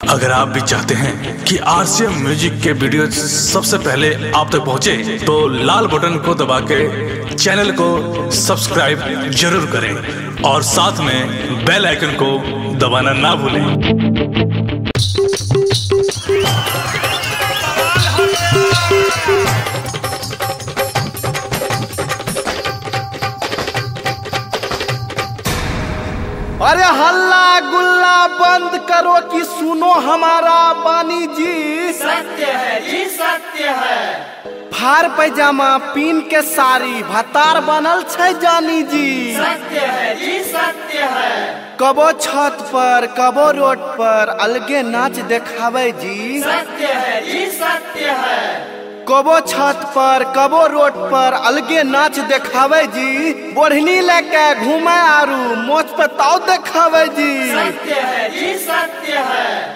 अगर आप भी चाहते हैं कि आरसीएम म्यूजिक के वीडियो सबसे पहले आप तक पहुंचे, तो लाल बटन को दबा के चैनल को सब्सक्राइब जरूर करें और साथ में बेल आइकन को दबाना ना भूलें। अरे हल्ला गुल्ला बंद करो कि सुनो हमारा बानी जी। सत्य है जी, सत्य है। फार पैजामा पीन के साड़ी भतार बनल छै जानी जी। सत्य है जी, सत्य है। कबो छत पर कबो रोड पर अलगे नाच देखावे जी। सत्य है जी, सत्य है। कबो छत पर कबो रोड पर अलगे नाच देखावे जी। बोढ़नी लेके घूमे आरू मोच पे ताव देखावे जी। सत्य है जी, सत्य है।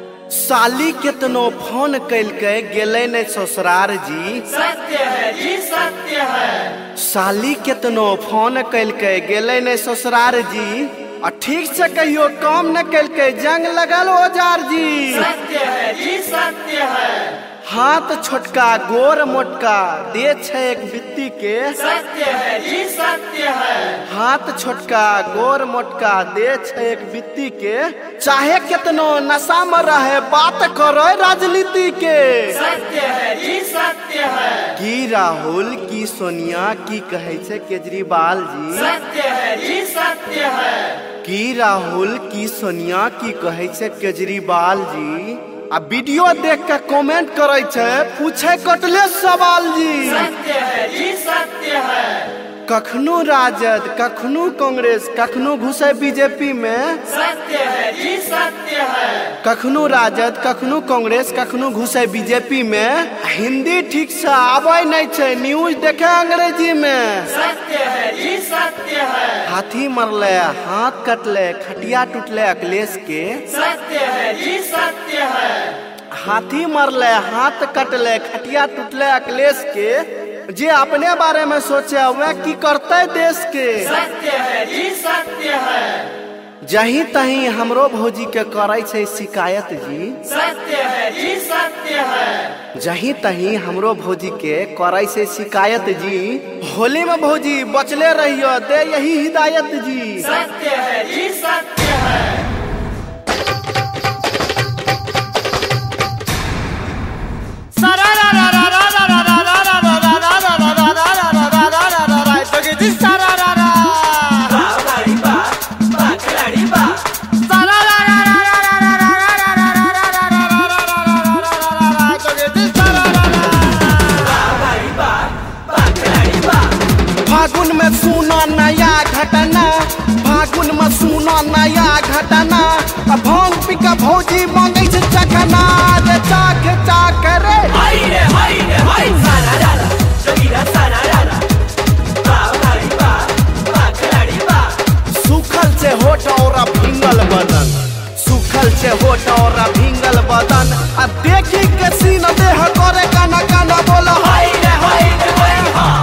साली केतनो फोन कैल के गेले ने ससुरार जी। सत्य है जी, सत्य है। साली केतनो फोन कैल के गेले ने ससुरार जी। आ ठीक से कहियो काम न कैल के जंग लगल औजार जी। सत्य है जी, सत्य है। हाथ छोटका गोर मोटका दे छै एक बित्ती के। सत्य है जी, सत्य है। हाथ छोटका गोर मोटका दे छै एक बित्ती के। चाहे कितनो नशा में रहे बात करे राजनीति के। सत्य है जी, सत्य है। की राहुल की सोनिया की कहे छै केजरीवाल जी। सत्य है जी, सत्य है। की राहुल की सोनिया की कहे छै केजरीवाल जी। आ वीडियो देख के कमेंट करे छै, पूछे कटले सवाल जी। सत्य है जी, सत्य है। कखनो राजद कखनो कांग्रेस कखनो घुसे बीजेपी में। सत्य है जी, सत्य है। कखनो राजद कखनो कांग्रेस कखनो घुसे बीजेपी में। हिंदी ठीक से आवे नहीं छै, न्यूज देखे अंग्रेजी में। सत्य है जी, सत्य है। हाथी मरले हाथ कटले खटिया टूटले अखिलेश के। सत्य है जी, सत्य है। हाथी मरले हाथ कटले खटिया टूटले अखिलेश के। जे अपने बारे में सोचे वह की करते देश के। सत्य है जी, सत्य है। जही तही हमरो भौजी के करे छै शिकायत जी। सत्य है जी, सत्य है। जही तही हमरो भौजी के करे छै शिकायत जी। होली में भौजी बचले रहियो दे यही हिदायत जी। सत्य है जी, सत्य है। फागुन में सुना नया घटना, फागुन में सुना नया घटना। भांग पी के भौजी मांगे छै चखना, रे चाख चाख रे। हाय रे हाय रे हाय, सारा रारा जोगीरा सारा रारा। बावड़ी बा बाखड़ी बा। सूखल से होठ और भींगल बदन, सूखल से होठ और भींगल बदन। आ देखी के सीन देह करे काना काना बोलो हाय रे हाय रे हाय।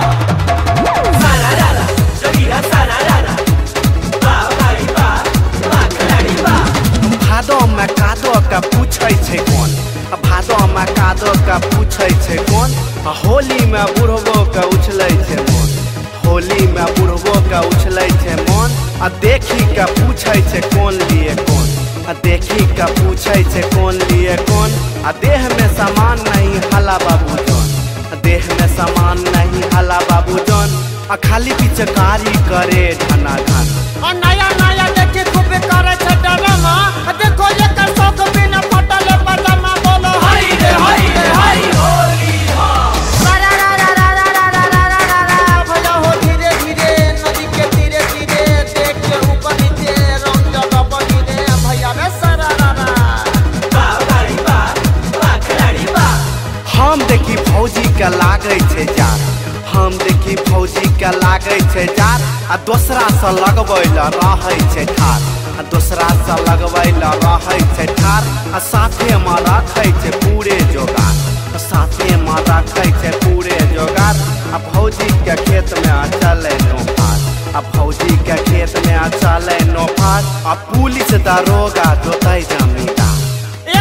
सारा रारा जोगीरा सारा रारा। बावड़ी बा बाखड़ी बा। भादो में कादो का पूछे छै कौन, भादो में कादो का पूछे छै कौन। होली में बुढ़बो का उछले छै मन, होली में बुढ़बो का उछले छै मन। आ देखी के पूछे छै कौन लिए कौन, आ देखी के पूछे छै कौन लिए कौन। आ देह में सामान नहीं हला बाबू जन, देह में सामान नहीं हला बाबू जन। आ खाली पिचकारी करे धना धन। और नया नया देखी खूब करे छै डरमा। देखो ये कर शौक बिना फटल पजामा बोलो हाय रे हाय रे हाय। होली हो सारा रा रा रा रा रा रा रा रा रा रा। भला हो धीरे धीरे नदी के तीरे तीरे। देख के ऊपर नीचे रंग जगह बनी रे भैया रे सारा रा रा। बावड़ी बा बाखड़ी बा। हम देखी फौजी के लागे छै जार, हम देखी फौजी के लागे छै जार। आ दोसरा से लगबै ल रहे छै ठार, आ दोसरा से लगबै ल रहे छै ठार। आ साथे में रखे छै पूरे जोगार, साथे में रखे छै पूरे जोगार। आ फौजी के खेत में चले नो पार, आ फौजी के खेत में चले नो पार। आ पुलिस दरोगा जोतै जमींदार।